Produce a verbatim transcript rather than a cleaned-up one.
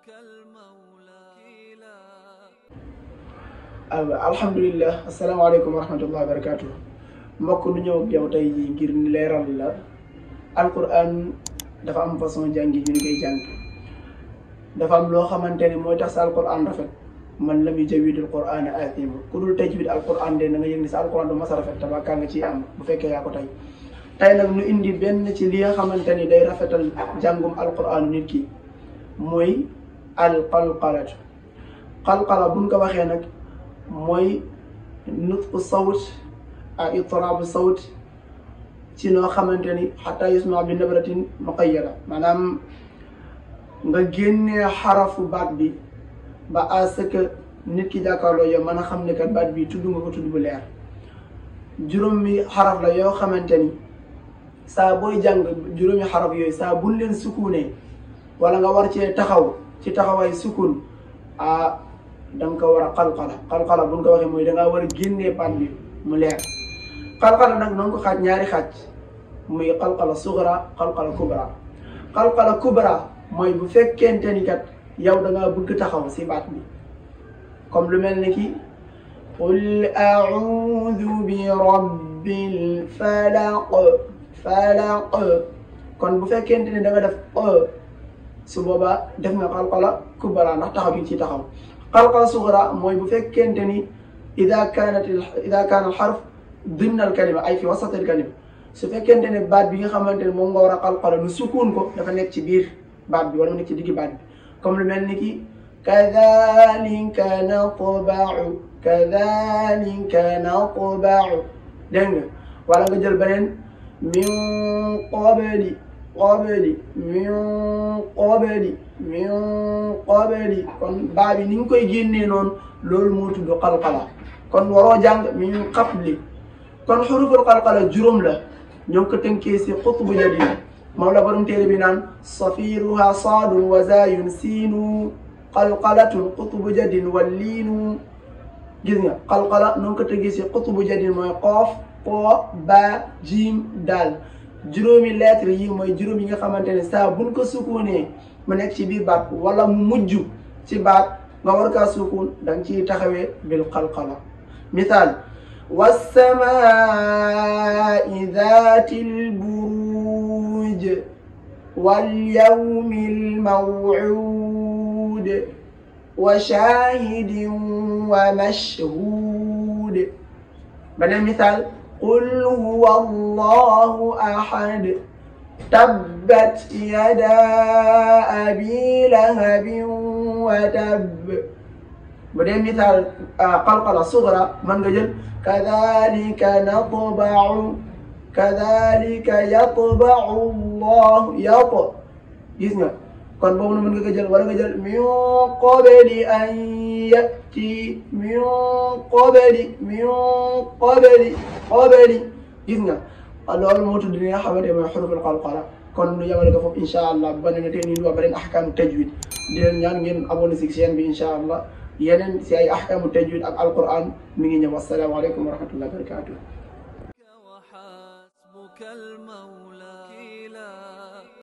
alhamdulillah asalaamaaleykum wa rahmatullahi wa barakatuh mbokk nu ñëw ak yow tey jii ngir leeral la alquran dafa am façon jàngi ñu ni koy jàng dafa am loo xamante ni mooy tax sa alquran rafet man lam yujawwidil qur'ana athima ku dul tajwid alquran de na nga yëg ni sa alquran du mas a rafet tabakaa nga ciy am bu fekkee yaa ko tey tey nag nu indi benn ci li nga xamante ni day rafetal jàngum alquran nit ki mooy alqalqalatu qalqala buñ ko waxee nag mooy nutqu sawt ak itraabu sawt ci noo xamante ni xataa yusma bi nabratin muqayyada maanaam nga génnee xarafu baat bi ba à ce que nit ki jàkkaarloo yow mën a xam ne kat baat bi tudd nga ko tudd bu leer juróomi xaraf la yoo xamante ni saa booy jàng juróomi xaraf yooyu saa buñ leen sukkunee wala nga war cee taxaw ci taxawaay sukkun ah da nga ko war a qalqala qalqala buñ ko waxee mooy da ngaa war a génnee baat bi mu leer qalqala nag noonu ko xaaj ñaari xaaj muy qalqala sugra qalqala kubra qalqala kubra mooy bu fekkente ni kat yow da ngaa bëgg taxaw si baat bi comme lu mel ni ki qul a'udhu bi rabbil falaq falaq kon bu fekkente ni da nga def su boobaa def nga qalqala kubra ndax taxaw bi ci taxaw qalqala sugra mooy bu fekkente ni ida kanat ida kaana al xarf dimna al kalima ay fi wasat al kalima su fekkente ne baat bi nga xamante ne moom nga war a qalqala nu sukun ko dafa nekk ci biir baat bi wala mu nekk ci diggi baat bi comme lu mel ni ki kadhalika natba'u kadhalika natba'u dégg nga wala nga jël beneen min qabli qabli min qabli min qabli kon baa bi ni nga koy génnee noonu loolu moo tudd qalqala kon waroo jàng min qabli kon xuruful qalqala juróom la ñoo ngi ko tënkee si qutbu jadi moom la borom téere bi naan safiruha saadun wa zaayun siinu qalqalatun qutbu jadin walliinu gis nga qalqala ñoo ngi ko tënkee si qutbu jadin mooy qoof qoo ba jiim daal juróomi lettre yi mooy juróom yi nga xamante ne saa buñ ko sukkunee mu nekk ci biir baat wala mu mujj ci baat nga war kaa sukkun da nga ciy taxawee bil qalqala misaal wassamaa'i zaatil buruuj wal yawmil maw'uud wa shaahidin wa mashhuud beneen misaal qul huwa allahu ahad tabbat yadaa abi lahabin wa tabb bu dee misaal qalqala sugra mën nga jël kadhalika natba'u kadhalika yatba'u allahu yat gis nga kon boobu na mën nga ko jël wala nga jël min qabli an yati min qabli min qabli qabli gis nga loolu moo tudd li nga xamante mooy xuruful qalqala kon nu yemale ko foofu incha allah ba ne te ñu wax beneen ahkaamu tajwid di leen ñaan ngeen abonné si chaîne bi incha allah yeneen si ay ahkaamu tajwid ak alquran mi ngi ñëw asalaamaaleykum wa rahmatullahi wa barakatuh.